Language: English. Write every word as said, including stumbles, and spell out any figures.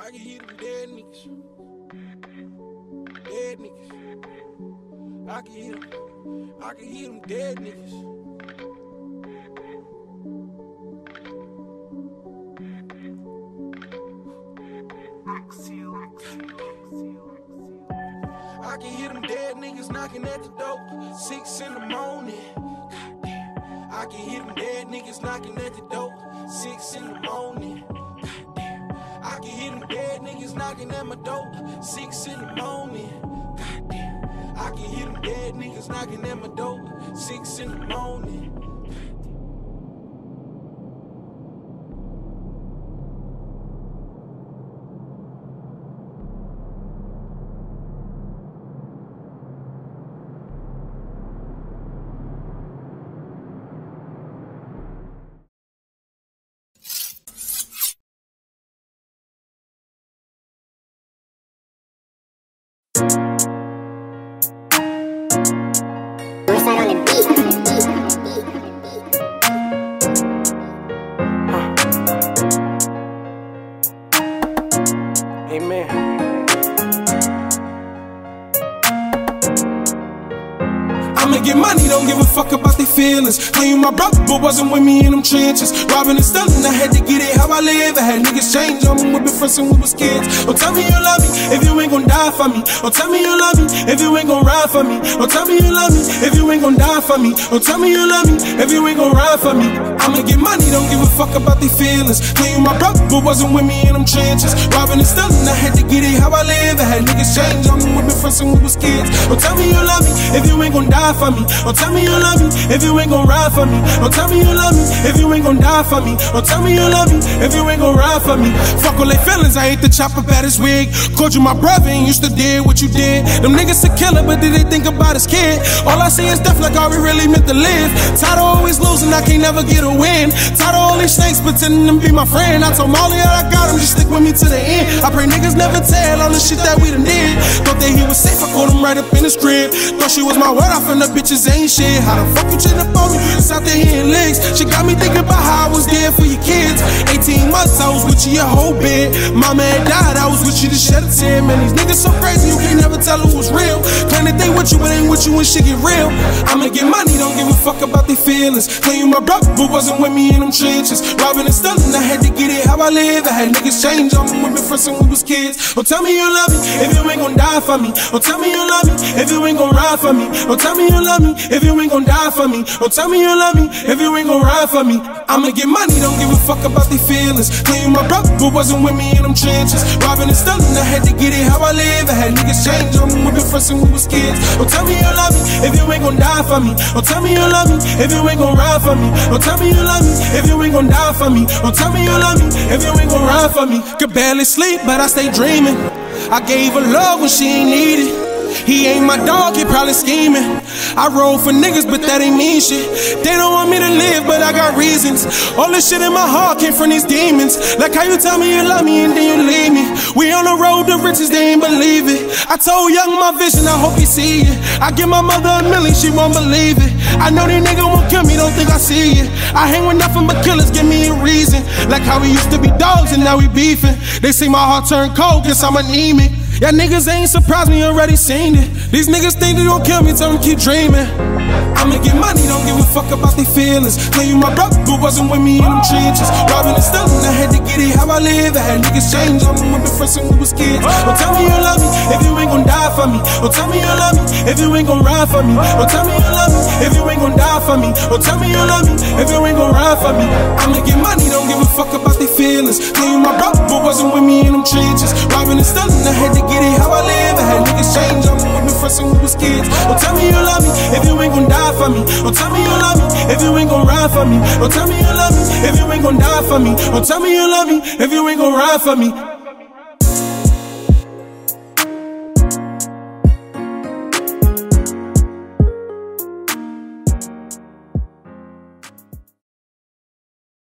I can hear them dead niggas. Dead niggas. I can hear them. I can hear them dead niggas. I can hear them dead niggas knocking at the door. Six in the morning. Goddamn. I can hear them dead niggas knocking at the door. Six in the morning. Goddamn. I can hear them dead niggas knocking at my door. Six in the morning. Goddamn. I can hear them dead niggas knocking at my door. Six in the morning. Amen. I'ma get money, don't give a fuck about their feelings. Claim my brother, but wasn't with me in them trenches. Robbing and stealing, I had to get it how I live. I had niggas change on me, we've been friends since we was kids. Don't tell me you love me if you ain't gon' die for me. Don't tell me you love me if you ain't gon' ride for me. Don't tell me you love me if you ain't gon' die for me. Don't tell me you love me if you ain't gon' ride for me. I'ma get money, don't give a fuck about their feelings. Claim my brother, but wasn't with me in them trenches. Robbing and stealing, I had to get it how I live. I had niggas change on me, we've been friends since we was kids. Don't tell me you love me if you ain't gon' die for me. Don't tell me you love me if you ain't gon' ride for me. Don't tell me you love me if you ain't gon' die for me. Don't tell me you love me if you ain't gon' ride for me. Fuck all they feelings, I hate the chopper at his wig. Called you my brother and used to did what you did. Them niggas a killer, but did they think about his kid? All I see is death like all we really meant to live. Tired of always losing, I can't never get a win. Tired of all these snakes pretending to be my friend. I told Molly that I got him, just stick with me to the end. I pray niggas never tell all the shit that we done did. Thought that he was safe, I called him right up in his crib. Thought she was my word off and the bitches ain't shit. How the fuck you cheating on me? It's out there hitting legs. She got me thinking about how I was there for your kids. eighteen months, I was with you your whole bed. Mama had died, I was with you to shed a tear. Man, these niggas so crazy, you can't never tell who was real. Claim that they with you, but ain't with you when shit get real. I'ma get money, don't give a fuck about their feelings. Claim you my brother, but wasn't with me in them trenches. Robbing and stealing, I had to get it how I live. I had niggas change on me, we've been friends since we was kids. Don't tell me you love me if you ain't gon' die for me. Don't tell me you love me if you ain't gon' ride for me. Don't tell me you love me if you ain't gon' die for me. Don't tell me you love me if you ain't gon' ride for me. I'ma get money, don't give a fuck about their feelings. Claim my brother, but wasn't with me in them trenches. Robbing and stealing, I had to get it how I live. I had niggas change on me, we've been friends since we was kids. Don't tell me you love me if you ain't gon' die for me. Don't tell me you love me if you ain't gon' ride for me. Don't tell me you love me if you ain't gon' die for me. Don't tell me you love me if you ain't gon' ride for me. Could barely sleep, but I stay dreaming. I gave her love when she ain't need it. He ain't my dog, he probably scheming. I roll for niggas, but that ain't mean shit. They don't want me to live, but I got reasons. All this shit in my heart came from these demons. Like how you tell me you love me and then you leave me. We on the road to riches, they ain't believe it. I told Young my vision, I hope he see it. I give my mother a million, she won't believe it. I know these niggas won't kill me, don't think I see it. I hang with nothing but killers, give me a reason. Like how we used to be dogs and now we beefing. They see my heart turn cold, guess I'm anemic. Yeah, niggas ain't surprised me, already seen it. These niggas think they gon' kill me, tell them keep dreaming. I'ma get money, don't give a fuck about their feelings. Claim you my brother, but wasn't with me in them trenches. Robbing and stealing, I had to get it how I live. I had niggas change on me, we've been friends since we was kids. Don't tell me you love me if you ain't gon' die for me. Don't tell me you love me if you ain't gon' ride for me. Don't tell me you love me if you ain't gon' die for me. Don't tell me you love me if you ain't gon' ride for me. I'ma get money, don't give a fuck about their feelings. Claim you my brother, but wasn't with me in them trenches. Robbing and stealing, I had to get it how I live. I had niggas change on me, we've been friends since we was kids. Don't tell me you love me if you ain't gon' die for me. Don't tell me you love me if you ain't gon' ride for me. Don't tell me you love me if you ain't gon' die for me. Don't tell me you love me if you ain't gon' ride for me.